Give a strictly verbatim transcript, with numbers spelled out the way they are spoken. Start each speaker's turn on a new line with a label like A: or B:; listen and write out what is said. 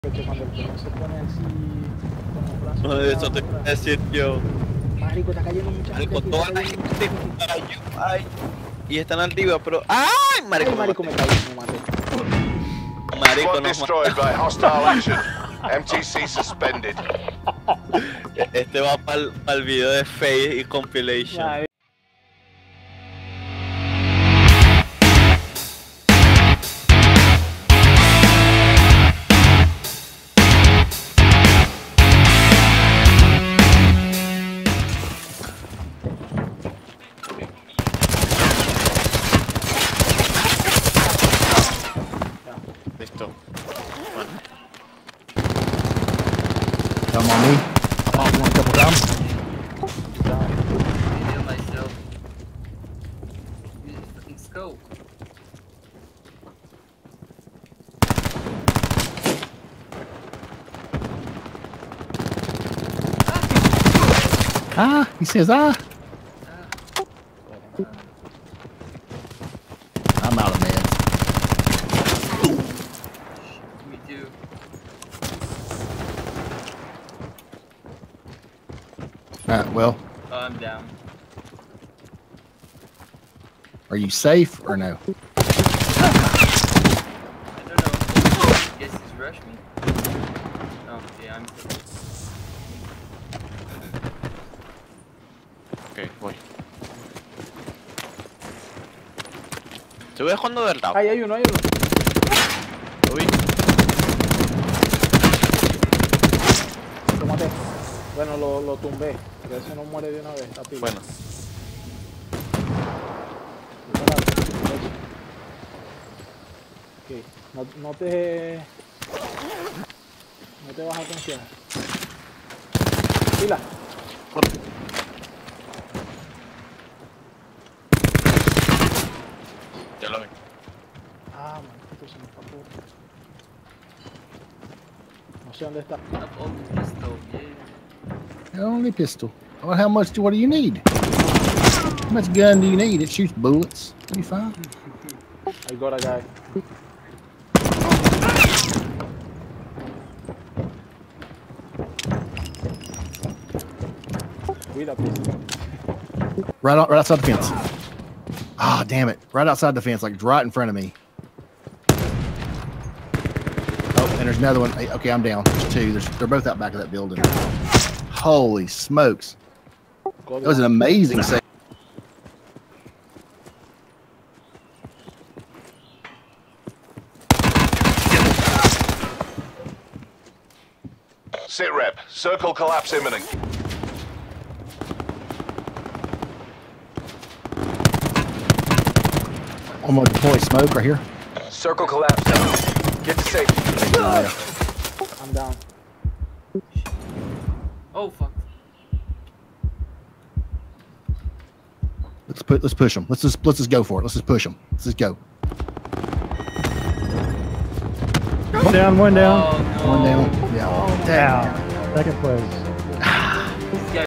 A: Porque cuando el pelón se pone así con los brazos.
B: No, eso te voy a decir yo.
A: Marico, está cayendo mucha gente.
B: Marico,
A: Aquí,
B: toda
A: está
B: la
A: cayendo
B: gente.
A: mucha gente.
B: Ay, ay. Y están altivas, pero. ¡Ay! Marico,
A: Ay, marico, me caí, me maté.
B: Marico,
C: Squad
B: no
C: destroyed by hostile action. M T C suspended.
B: Este va para el video de Face y Compilation.
A: Ay.
B: Listo. Bueno.
D: Come on me. I popped one a couple times.
E: Heal myself. Use the fucking scope.
D: Ah, he says ah. I'm out of meds.
E: Me too.
D: Alright, well,
E: Oh, I'm down.
D: are you safe or no?
E: I don't know. I guess he's rushed me. Oh, yeah, I'm safe.
B: Ok, voy. Estuve jugando de verdad.
A: Ay, hay uno, hay uno.
B: Uy.
A: Lo maté. Bueno, lo, lo tumbé. Que ese no muere de una vez, rápido.
B: Bueno.
A: Ok, no, no te... No te baja atención. Pila.
B: Ya lo vi.
A: Ah, maldito, se me escapó. No sé dónde está.
E: Up all the pistol, yeah.
D: Only pistol. Well, how much do, what do you need? How much gun do you need? It shoots bullets. It'll be fine.
A: I got a guy. Cuídate.
D: Right, out, right outside the fence. Ah, damn it. Right outside the fence, like right in front of me. Oh, and there's another one. Hey, okay, I'm down. There's two. There's, they're both out back of that building. Holy smokes. That was an amazing save.
C: Sit rep. Circle collapse imminent.
D: I'm gonna deploy smoke right here.
C: Circle collapse. Get to safety.
A: I'm down.
E: Oh, fuck.
D: Let's put. Let's push them. Let's just. Let's just go for it. Let's just push them. Let's just go.
F: One down, one down.
E: Oh, no.
D: One down. Yeah.
F: Down. Second place.